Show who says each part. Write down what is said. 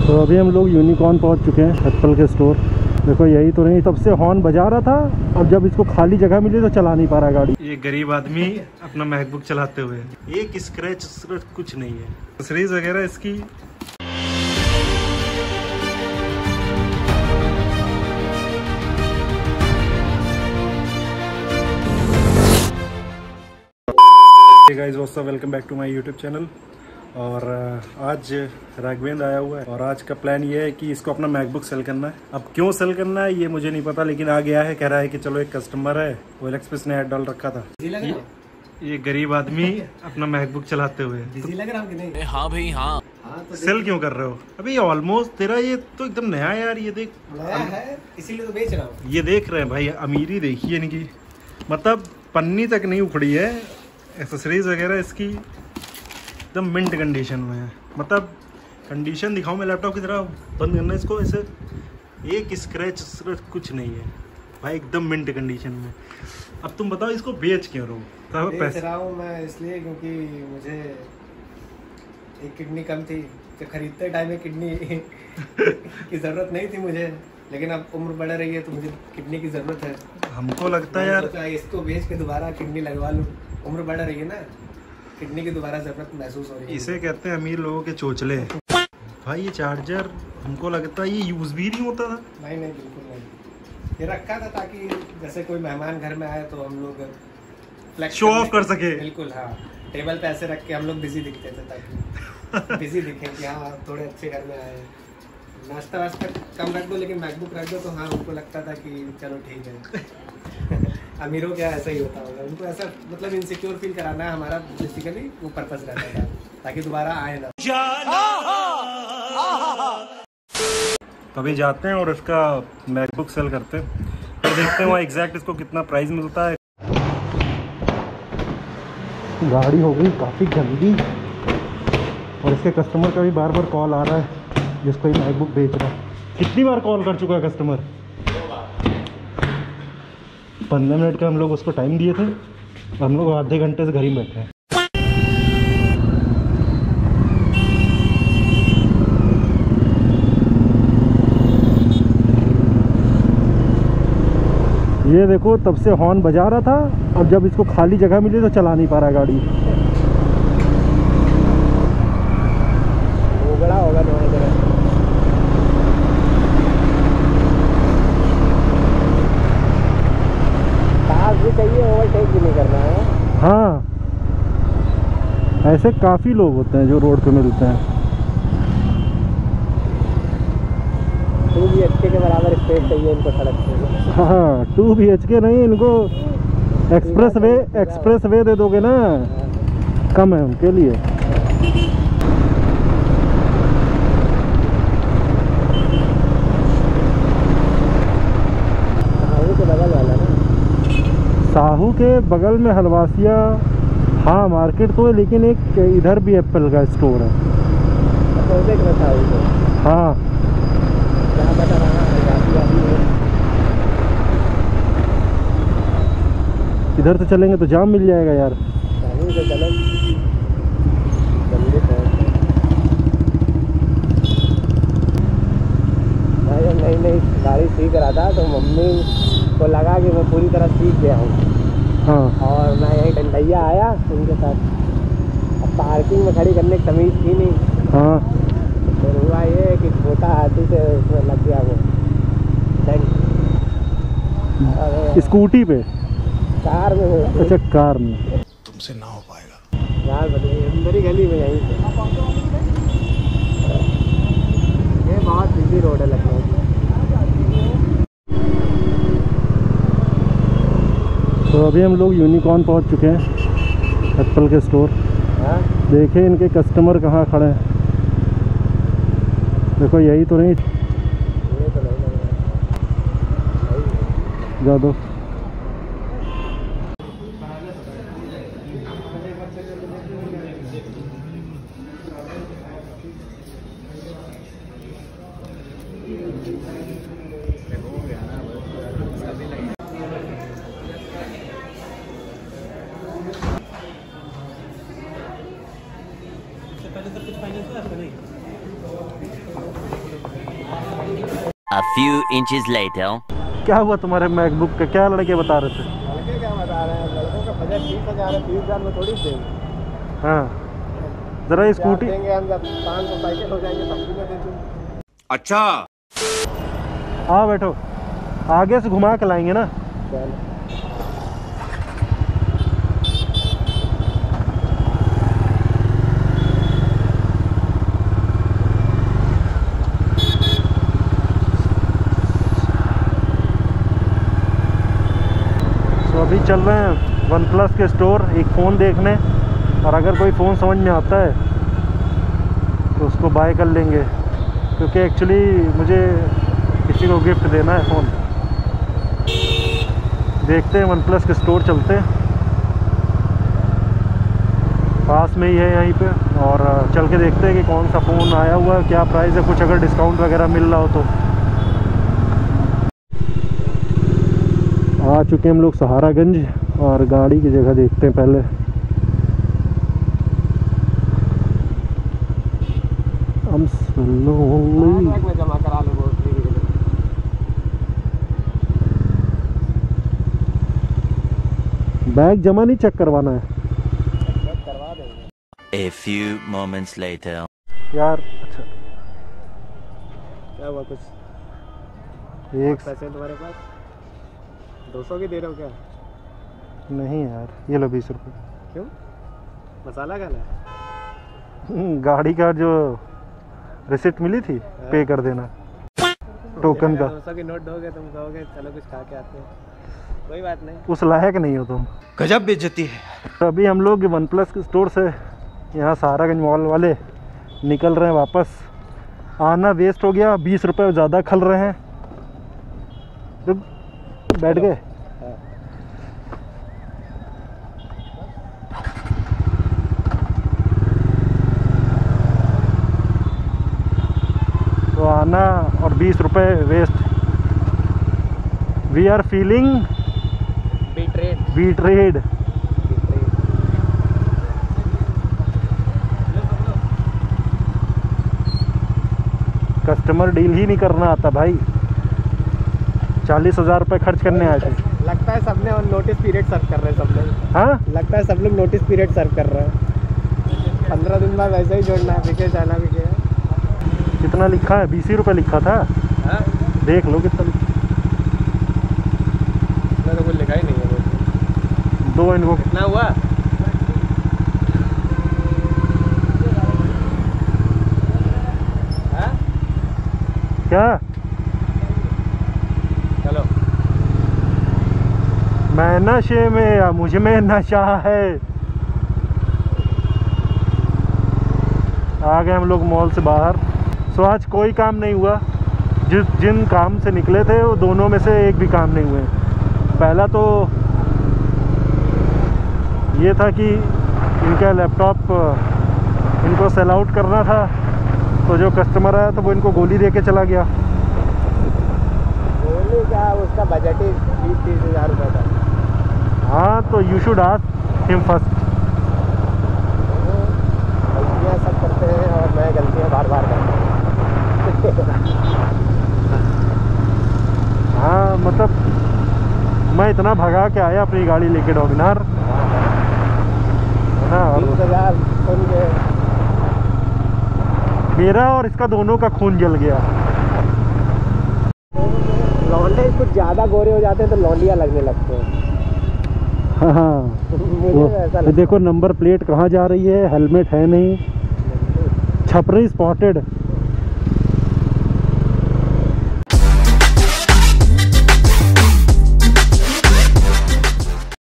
Speaker 1: तो अभी हम लोग यूनिकॉर्न पहुंच चुके हैं, एप्पल के स्टोर। देखो यही तो नहीं, तब से हॉर्न बजा रहा था, अब जब इसको खाली जगह मिली तो चला नहीं पा रहा गाड़ी। ये गरीब आदमी अपना मैकबुक चलाते हुए, एक स्क्रैच कुछ नहीं है, एक्सेसरीज वगैरह इसकी। Hey guys, what's up, welcome back to my YouTube channel. और आज राघवेंद्र आया हुआ है और आज का प्लान ये है कि इसको अपना मैकबुक सेल करना है। अब क्यों सेल करना है ये मुझे नहीं पता, लेकिन आ गया है, कह रहा है कि चलो एक कस्टमर है, OLX एक्सप्रेस ने ऐड डाल रखा था। ये गरीब आदमी अपना मैकबुक चलाते हुए
Speaker 2: लग रहा कि नहीं?
Speaker 1: हाँ भाई हाँ, तो सेल क्यों कर रहे हो? अभी ऑलमोस्ट तेरा ये तो एकदम नया है यार, ये देख
Speaker 2: नया है इसीलिए तो बेच रहा हूँ।
Speaker 1: ये देख रहे हैं भाई, अमीरी देखिए इनकी, मतलब पन्नी तक नहीं उखड़ी है, एक्सेसरीज वगैरह इसकी एकदम मिंट कंडीशन में है। मतलब कंडीशन दिखाऊं मैं लैपटॉप की तरह, बंद करना इसको ऐसे, एक स्क्रैच कुछ नहीं है भाई, एकदम मिंट कंडीशन में। अब तुम बताओ इसको बेच क्यों रहो?
Speaker 2: बेच रहा हूँ मैं इसलिए क्योंकि मुझे एक किडनी कम थी, तो खरीदते टाइम में किडनी की जरूरत नहीं थी मुझे, लेकिन अब उम्र बढ़ रही है तो मुझे किडनी की जरूरत है।
Speaker 1: हमको लगता है यार
Speaker 2: इसको बेच के दोबारा किडनी लगवा लूँ, उम्र बढ़ रही है ना, किडनी की दोबारा जरूरत महसूस हो रही है।
Speaker 1: इसे कहते हैं अमीर लोगों के चोचले। भाई ये चार्जर हमको लगता है ये यूज भी नहीं होता था।
Speaker 2: नहीं बिल्कुल नहीं, ये रखा था ताकि जैसे कोई मेहमान घर में आए तो हम लोग
Speaker 1: शो ऑफ कर सके।
Speaker 2: बिल्कुल हाँ, टेबल पे ऐसे रख के हम लोग बिजी दिखते थे ताकि बिजी दिखें कि हाँ थोड़े अच्छे घर में आए। नाश्ता वास्ता कम रख दो लेकिन मैकबुक रख दो तो हाँ उनको लगता था कि चलो ठीक है। अमीरों क्या ऐसा ही होता होगा, उनको ऐसा मतलब इनसिक्योर फील कराना है हमारा बेसिकली वो पर्पस रहता था, ताकि दोबारा आए ना।
Speaker 1: अभी जाते हैं और इसका मैकबुक सेल करते हैं, तो देखते हैं वहाँ एग्जैक्ट इसको कितना प्राइस मिलता है। गाड़ी हो गई काफ़ी गंदी और इसके कस्टमर का भी बार बार कॉल आ रहा है जिसको ये मैकबुक बेच रहा है। कितनी बार कॉल कर चुका है कस्टमर? 15 मिनट का हम लोग उसको टाइम दिए थे, हम लोग आधे घंटे से घर ही बैठे हैं। ये देखो तब से हॉर्न बजा रहा था, अब जब इसको खाली जगह मिली तो चला नहीं पा रहा गाड़ी।
Speaker 2: उगड़ा होगा तुम्हारी जगह। पास भी चाहिए, ओवरटेक भी नहीं करना है।
Speaker 1: हाँ, ऐसे काफ़ी लोग होते हैं जो रोड पे मिलते हैं।
Speaker 2: 2 BHK के बराबर स्पेस चाहिए इनको सड़क पे।
Speaker 1: हाँ 2 BHK नहीं, इनको एक्सप्रेस वे दे दोगे ना, कम है उनके लिए। साहू के बगल में हलवासिया, हाँ मार्केट तो है, लेकिन एक इधर भी एप्पल का स्टोर है। हाँ इधर से चलेंगे तो जाम मिल जाएगा यार।
Speaker 2: नहीं गाड़ी सीख रहा था तो मम्मी को लगा कि मैं पूरी तरह सीख गया हूँ।
Speaker 1: हाँ
Speaker 2: और मैं यही डंडैया आया उनके साथ, अब पार्किंग में खड़ी करने की तमीज़ थी नहीं।
Speaker 1: हाँ
Speaker 2: फिर हुआ ये कि छोटा हाथी से उसमें लग गया वो
Speaker 1: स्कूटी पे,
Speaker 2: कार में।
Speaker 1: अच्छा कार में।
Speaker 3: तुमसे ना हो पाएगा
Speaker 2: यार बताइए, अंदर ही गली में यहीं पे। ये बहुत बिजी रोड है लखनऊ की।
Speaker 1: तो अभी हम लोग यूनिकॉर्न पहुंच चुके हैं, एप्पल के स्टोर। देखें इनके कस्टमर कहाँ खड़े हैं, देखो यही तो नहीं,
Speaker 2: ये तो नहीं लग रहा।
Speaker 1: जा दो।
Speaker 2: पहले तो कुछ फाइनेंस हुआ आपका? नहीं
Speaker 4: A few inches later.
Speaker 1: क्या हुआ तुम्हारे मैकबुक का? क्या लड़के बता रहे थे?
Speaker 2: लड़के क्या बता रहे हैं, लड़कों का बजट 30,000 है, 30,000 में थोड़ी देंगे।
Speaker 1: हाँ, जरा ये स्कूटी
Speaker 2: देंगे हम, जब 500 साइकिल हो जाएंगे तब भी मैं दे दूँगा।
Speaker 4: अच्छा।
Speaker 1: हाँ बैठो, आगे से घुमा के लाएंगे ना। तो अभी चल रहे हैं वन प्लस के स्टोर एक फ़ोन देखने, और अगर कोई फ़ोन समझ में आता है तो उसको बाय कर लेंगे, क्योंकि एक्चुअली मुझे किसी को गिफ्ट देना है फ़ोन। देखते हैं वन प्लस के स्टोर चलते हैं, पास में ही है यहीं पे, और चल के देखते हैं कि कौन सा फ़ोन आया हुआ है, क्या प्राइस है, कुछ अगर डिस्काउंट वगैरह मिल रहा हो तो। आ चुके हम लोग सहारागंज, और गाड़ी की जगह देखते हैं पहले। हम
Speaker 2: में जमा करा लो।
Speaker 1: बैग जमा नहीं चेक करवाना है
Speaker 2: करवा देंगे।
Speaker 4: A few moments later.
Speaker 1: यार। अच्छा,
Speaker 2: क्या हुआ, कुछ
Speaker 1: एक
Speaker 2: पैसे तुम्हारे पास? 200 की दे रहे हो क्या?
Speaker 1: नहीं यार, ये लो 20 रुपये।
Speaker 2: क्यों, मसाला खाना है?
Speaker 1: गाड़ी का जो रिसिप्ट मिली थी पे कर देना, टोकन का।
Speaker 2: 200 की नोट दोगे तुम कहोगे चलो कुछ खा के आते हैं, कोई बात नहीं।
Speaker 1: उस लायक नहीं हो तुम।
Speaker 3: गजब बेइज्जती है।
Speaker 1: तो अभी हम लोग वन प्लस के स्टोर से यहाँ सहारागंज मॉल वाले निकल रहे हैं वापस। आना वेस्ट हो गया, 20 रुपये ज़्यादा खल रहे हैं। तो बैठ गए। तो आना और 20 रुपये waste. We are feeling betrayed. Customer deal ही नहीं करना आता भाई। 40,000 रुपये खर्च करने आए थे।
Speaker 2: लगता है सबने और नोटिस पीरियड सर्व कर रहे हैं सब लोग।
Speaker 1: हाँ,
Speaker 2: लगता है सब लोग नोटिस पीरियड सर्व कर रहे हैं। 15 दिन बाद वैसे ही जोड़ना है, विके जाना विके।
Speaker 1: कितना लिखा है? 20 रुपये लिखा था।
Speaker 2: हाँ,
Speaker 1: देख लो कितना लिखा।
Speaker 2: मैं तो कुछ लिखा ही नहीं है।
Speaker 1: दो इनको
Speaker 2: कितना हुआ? हाँ?
Speaker 1: क्या?
Speaker 2: चलो,
Speaker 1: मैं नशे में या मुझ में नशा है। आ गए हम लोग मॉल से बाहर। सो आज कोई काम नहीं हुआ। जिन काम से निकले थे वो दोनों में से एक भी काम नहीं हुए। पहला तो ये था कि इनका लैपटॉप इनको सेल आउट करना था, तो जो कस्टमर आया तो वो इनको गोली दे के चला गया।
Speaker 2: गोली क्या, उसका बजट ही 20-30 हज़ार रुपये था।
Speaker 1: हाँ, तो you should ask him first.
Speaker 2: गलतियाँ सब करते हैं और मैं गलतियाँ बार बार करता हूँ।
Speaker 1: हाँ, मतलब मैं इतना भगा के आया अपनी गाड़ी लेके डॉगिनार, है ना, और
Speaker 2: 20,000 सुन के
Speaker 1: मेरा और इसका दोनों का खून जल गया।
Speaker 2: लौंडे कुछ ज़्यादा गोरे हो जाते हैं तो लौंडिया लगने लगते हैं।
Speaker 1: हाँ,
Speaker 2: मुझे ऐसा लगता
Speaker 1: देखो नंबर प्लेट कहाँ जा रही है, हेलमेट है नहीं, छपरी स्पॉटेड।